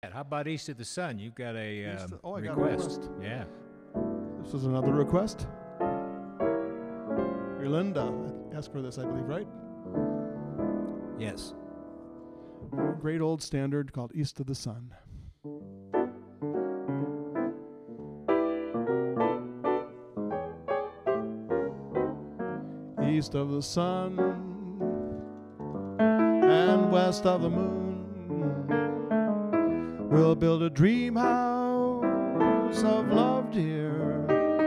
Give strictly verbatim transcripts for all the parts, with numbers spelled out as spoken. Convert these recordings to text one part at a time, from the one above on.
How about East of the Sun? You've got a East um, of- oh, I got request. a request. Yeah. This is another request. Linda asked for this, I believe, right? Yes. Great old standard called East of the Sun. East of the sun and west of the moon, we'll build a dream house of love, dear,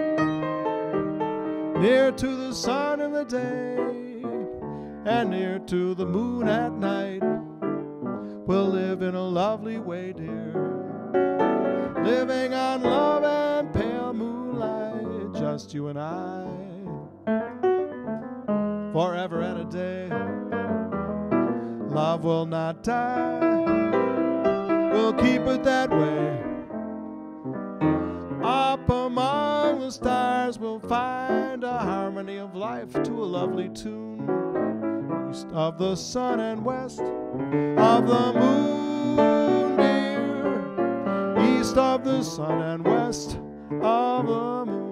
near to the sun in the day and near to the moon at night. We'll live in a lovely way, dear, living on love and pale moonlight, just you and I, forever and a day. Love will not die, we'll keep it that way. Up among the stars we'll find a harmony of life to a lovely tune. East of the sun and west of the moon, dear. East of the sun and west of the moon.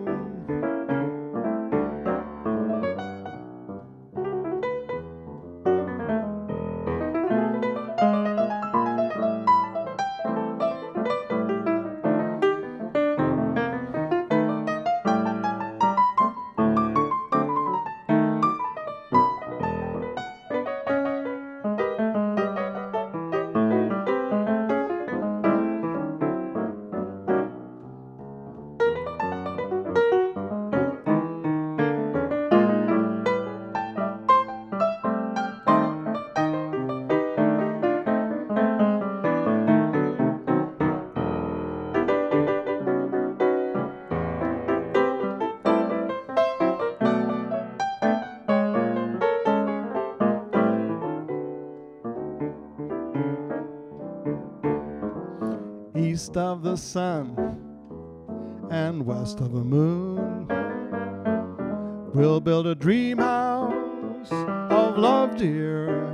East of the sun and west of the moon, we'll build a dream house of love, dear,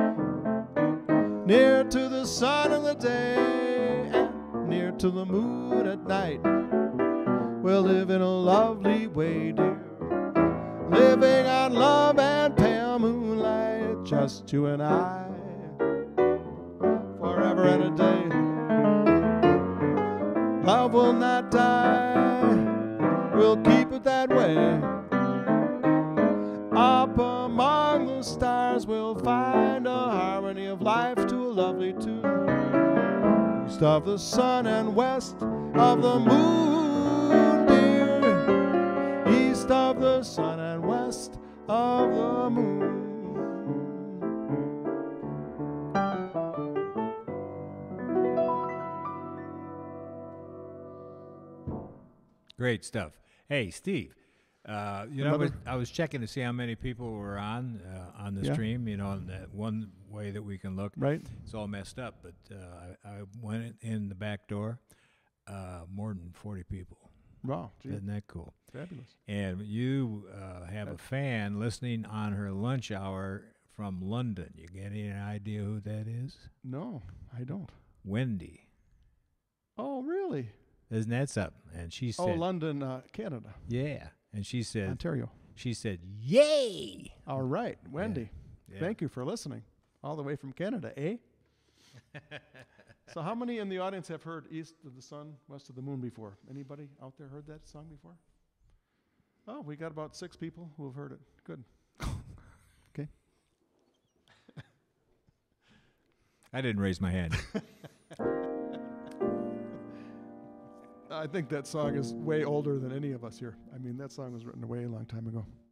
near to the sun in the day and near to the moon at night. We'll live in a lovely way, dear, living on love and pale moonlight, just you and I, forever and a day. Love will not die, we'll keep it that way. Up among the stars we'll find a harmony of life to a lovely tune. East of the sun and west of the moon, dear. East of the sun and west of the moon. Great stuff. Hey, Steve, uh, you know, I was, Another- I was checking to see how many people were on uh, on the Yeah. stream. You know, and that one way that we can look, Right? it's all messed up. But uh, I, I went in the back door, uh, more than forty people. Wow, gee, Isn't that cool? fabulous. And you uh, have a fan listening on her lunch hour from London. You get any idea who that is? No, I don't. Wendy. Oh, really? Isn't that something? And she Oh, said, London, uh, Canada, yeah. And she said, Ontario. she said, yay. All right, Wendy. Yeah. Thank you for listening, all the way from Canada, eh? So how many in the audience have heard East of the Sun, West of the Moon before? Anybody out there heard that song before? Oh, we got about six people who have heard it. Good. Okay. I didn't raise my hand. I think that song is way older than any of us here. I mean, that song was written a way long time ago.